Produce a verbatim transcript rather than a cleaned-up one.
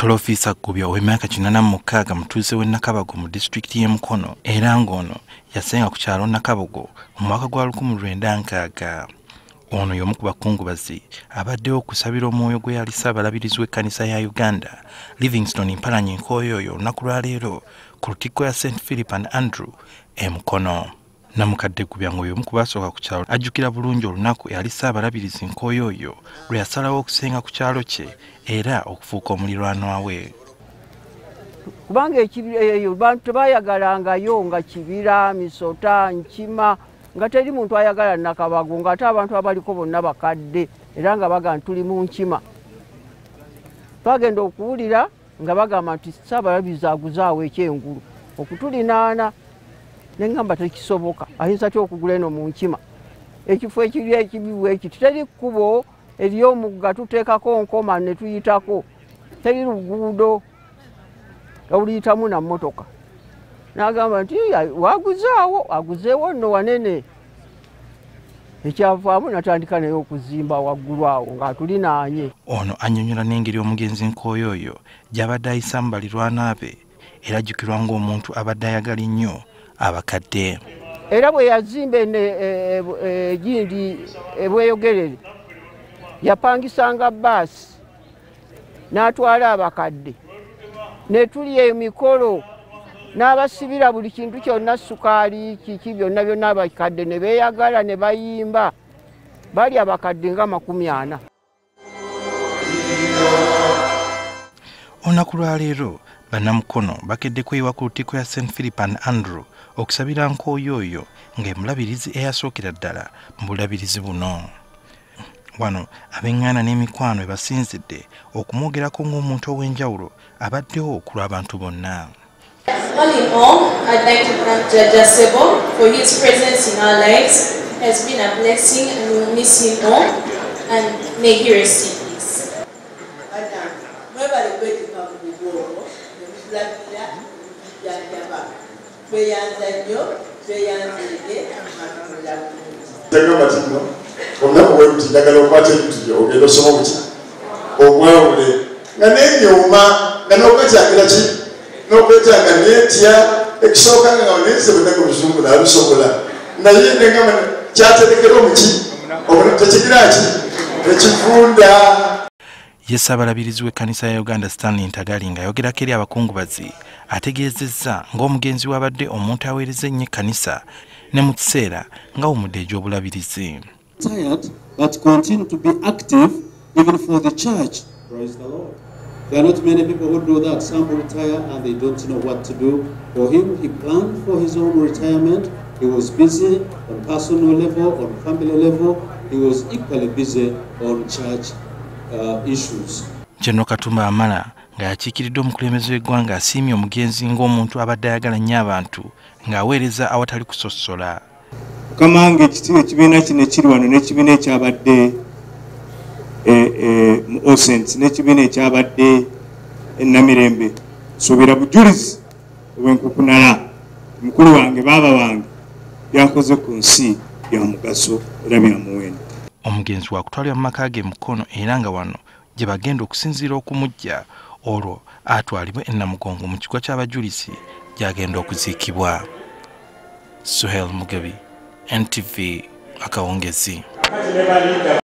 Katolo Officer Gubya ow'emyaka kinaana mu mukaaga mutuuze w'e Nakabago mu disitulikiti y'e Mukono era ng'ono yasenga ku kyalo Nakabago mu mwaka gwa lukumi lwenda nkaaga. Ono y'omu ku bakungubazi abaddewo okusabira omwoyo gwe yali Ssaabalabirizi w'ekkanisa ya Uganda Livingstone Mpalanyi Nkooyooyo olunaku lwa leero ku lutikko ya Saint Philip and Andrew e Mukono. Namukadde Gubya ng'omu ku baasooka ku kyalo ajjukira bulungi olunaku yali Ssaabalabirizi Nkooyooyo lwe yasalawo okusenga ku kyalo kye era okufuuka omuliraanwa we. Kubanga eyo bantu tebaayagalangayo nga Kibira, Misota, Nkima nga teri muntu ayagala Nakabago ng'ate abantu abaliko bonna bakadde era nga bagamba tuli mu Nkima. Twagenda okuwulira nga bagamba nti Ssaabalabirizi aguzaawo ekyengulu okutulinaana. Nengamba tekisoboka ayinza ty okugula eno mu Nkima ekifo ekiri ekibibu ekiti teri kkubo ery'omugga tuteekako nkoma ne tuyitako teri luguudo oluyitamu na mmotoka. N'agamba nti waguzaawo aguzeewo nno wanene. Ekyavaamu natandika naye okuzimba waggulu awo ng'atulinaanye. Ono annyonnyola n'engeri omugenzi Nkooyooyo gy'abadde ayisa mu balirwana be era ajjukirwa ng'omuntu abadde ayagala ennyo abakadde. Era bwe yazimba egindi ebweyogerere yapangisanga bbaasi n'atwala abakadde ne tuli emikolo n'abasibira buli kintu kyonna sukaali kiki byonna byonna abakadde ne beeyagala ne bayimba bali abakadde nga makumi ana. Olunaku lwa leero Bannamukono bakedde kweyiwa ku lutikko ya Saint Philip and Andrew okusabira Nkooyooyo ng'emulabirizi eyasookera ddala mu bulabirizi buno. Wano ab'eŋŋaana n'emikwano we basinzidde okumwogerako ng'omuntu ow'enjawulo abaddewo ku lw'abantu bonna. All in all, I'd like to thank Judge Asebo for his presence in our lives. It has been a blessing and we'll miss him all, and may he rest in peace. Olunaku bwe luti njagala okwata ebintu ogenda osoma buki omwawule nga n'enyooma nga n'okwetangira ki n'okwetanga neetya ekisooka nga nenze bwennaga obuzungu naabisobola naye negamba kyaterekera omuki tekigira ki ekivunda. Ye Ssaabalabirizi w'ekkanisa ya Uganda Stanley Ntagali ng'ayogerako eri abakungubazi ategeezezza ng'omugenzi wabadde omuntu aweereza ennyo ekkanisa ne mu kiseera ng'awumudde egy'obulabirizi. Tired, but continue to be active even for the church. Praise the Lord. There are not many people who do that. Some retire and they don't know what to do. For him, he planned for his own retirement. He was busy on personal level, on family level. He was equally busy on church uh, issues. General Katumba Amala nga yakiikiridde omukulembeze w'eggwanga asiimye omugenzi ng'omuntu abadde ayagala nnyo abantu ng'aweereza awatali kusosola. Kamange ekitiibwa ekibiina kino ekiri wano n'ekibiina ekyabadde mu Osent n'ekibiina ekyabadde e Namirembe suubira bujulizi obw'enkukunala mukulu wange baaba wange byakoze ku nsi bya mugaso era bya muwendo. Omugenzi wa kutwalibwa mu maka ge Mukono era nga wano gye bagenda okusinziira okumujja olwo atwalibwe e Namugongo mu kigo ky'abajulizi gy'agenda okuziikibwa. Suhel Mugabi, N T V Akawungezi.